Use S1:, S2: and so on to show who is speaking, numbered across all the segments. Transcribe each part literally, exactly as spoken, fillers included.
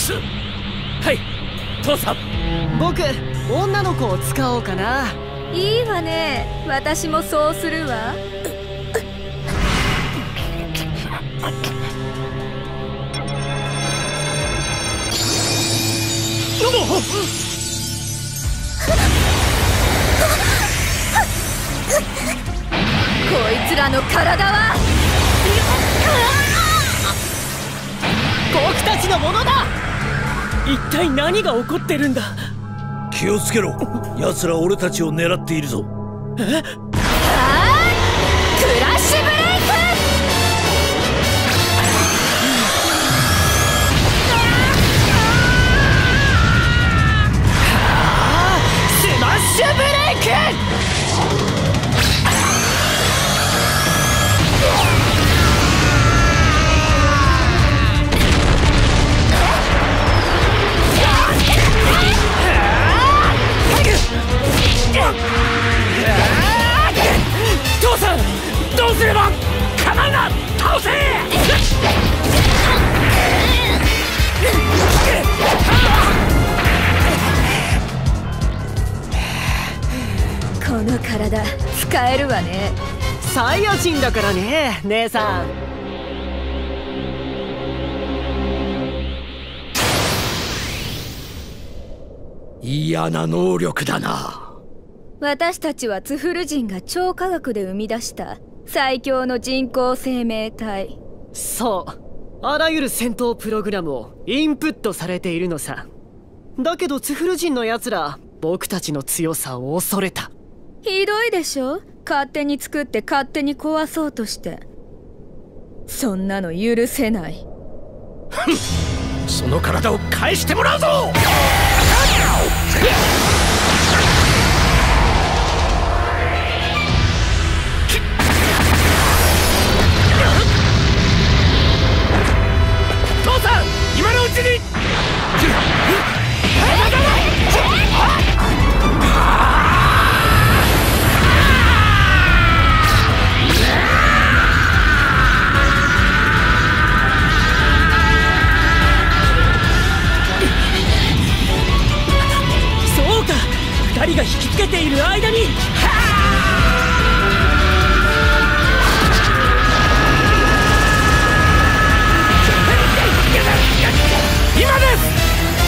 S1: ス。はい、父さん。
S2: 僕、女の子を使おうかな。
S3: いいわね、私もそうするわ。
S1: どうも。
S3: こいつらの体は
S2: 僕たちのものだ。
S1: 一体何が起こってるんだ。
S4: 気をつけろ、奴ら俺たちを狙っているぞ。
S1: え？
S3: あー、クラッシュブレイク。
S2: スマッシュブレイク。
S1: 父さん、どうすれば。構うな、倒せ。
S3: この体使えるわね。
S2: サイヤ人だからね、姉さん。
S4: 嫌な能力だな。
S3: 私たちはツフル人が超科学で生み出した最強の人工生命体。
S2: そう、あらゆる戦闘プログラムをインプットされているのさ。だけどツフル人のやつら、僕たちの強さを恐れた。
S3: ひどいでしょ、勝手に作って勝手に壊そうとして。そんなの許せない。
S1: その体を返してもらうぞ。父さん、今のうちに。そうか、二人が引きつけている間に。今です。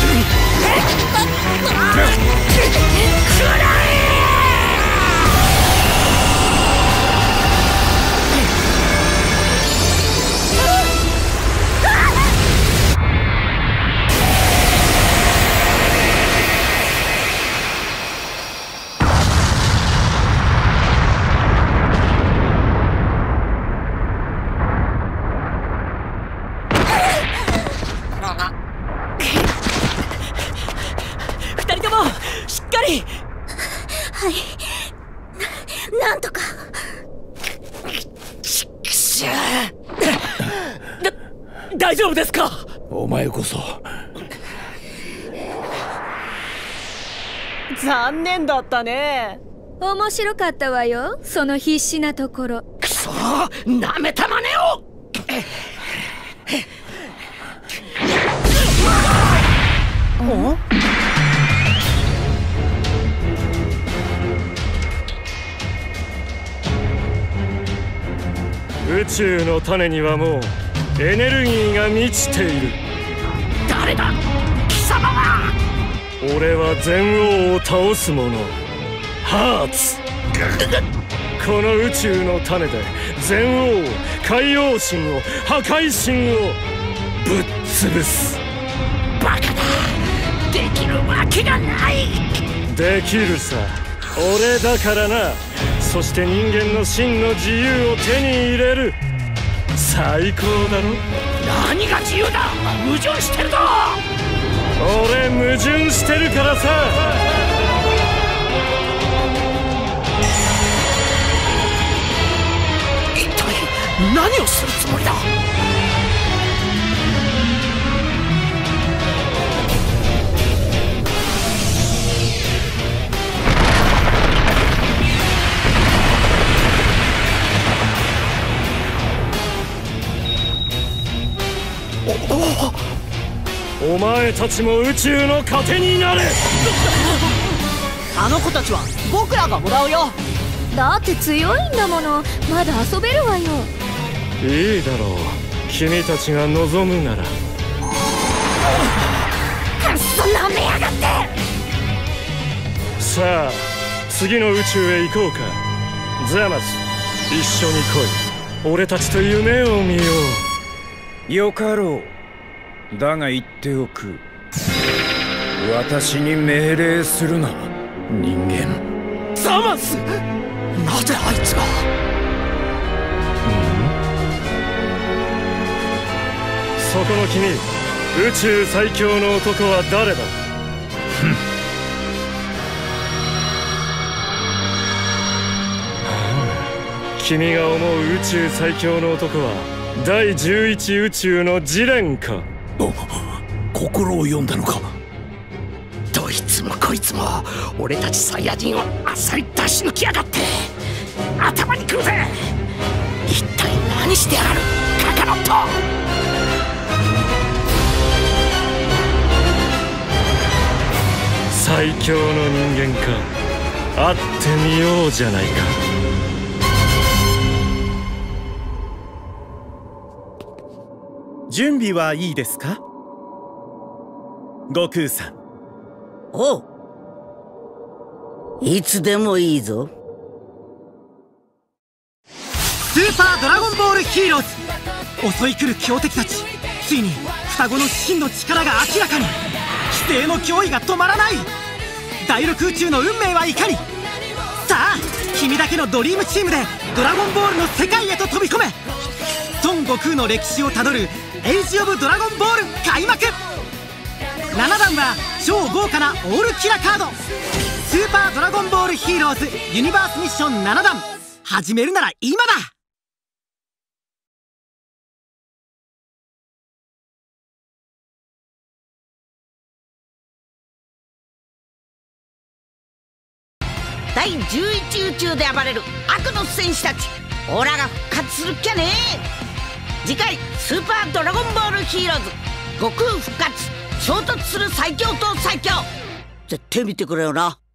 S1: 二人ともしっかり。
S3: はい、な、なんとか。
S1: ちくしゅう。だ、大丈夫ですか。
S4: お前こそ。
S2: 残念だったね。
S3: 面白かったわよ、その必死なところ。
S1: くそー、なめたまねを。
S2: お？
S5: 宇宙の種にはもうエネルギーが満ちている。
S1: 誰だ、貴様は。
S5: 俺は全王を倒す者、ハーツ。この宇宙の種で全王、海王神を、破壊神をぶっ潰す。
S1: バカだ、できるわけがない。
S5: できるさ、俺だからな。そして人間の真の自由を手に入れる。最高だろ。
S1: 何が自由だ、矛盾してるぞ。
S5: 俺矛盾してるからさ。
S1: 一体何をするつもりだ。
S5: おお前たちも宇宙の糧になれ。
S2: あの子たちは僕らがもらうよ。
S3: だって強いんだもの。まだ遊べるわよ。
S5: いいだろう、君たちが望むなら。
S1: くっそなめやがって。
S5: さあ次の宇宙へ行こうか。ザマス、一緒に来い。俺たちと夢を見よ
S6: う。よかろう。だが言っておく。私に命令するな、人間。
S1: ザマス、なぜあいつが。
S5: そこの君、宇宙最強の男は誰だ。君が思う宇宙最強の男は第じゅういち宇宙のジレンか。
S1: お、心を読んだのか。どいつもこいつも俺たちサイヤ人をあっさり出し抜きやがって。頭にくるぜ。一体何してやがるカカロット。
S5: 最強の人間か。会ってみようじゃないか。
S7: 準備はいいですか、悟空さん。
S8: おう、いつでもいいぞ。
S2: スーパードラゴンボールヒーローズ。襲い来る強敵たち、ついに双子の真の力が明らかに。規定の脅威が止まらない。第六宇宙の運命はいかに。さあ君だけのドリームチームでドラゴンボールの世界へと飛び込め。孫悟空の歴史をたどるエイジ・オブ・ドラゴンボール開幕。ななだんは超豪華なオールキラカード。スーパードラゴンボールヒーローズユニバースミッションななだん、始めるなら今だ。
S8: 第じゅういち宇宙で暴れる悪の戦士たち、オラが復活するっきゃね。次回スーパードラゴンボールヒーローズ、悟空復活、衝突する最強と最強。絶対見てくれよな。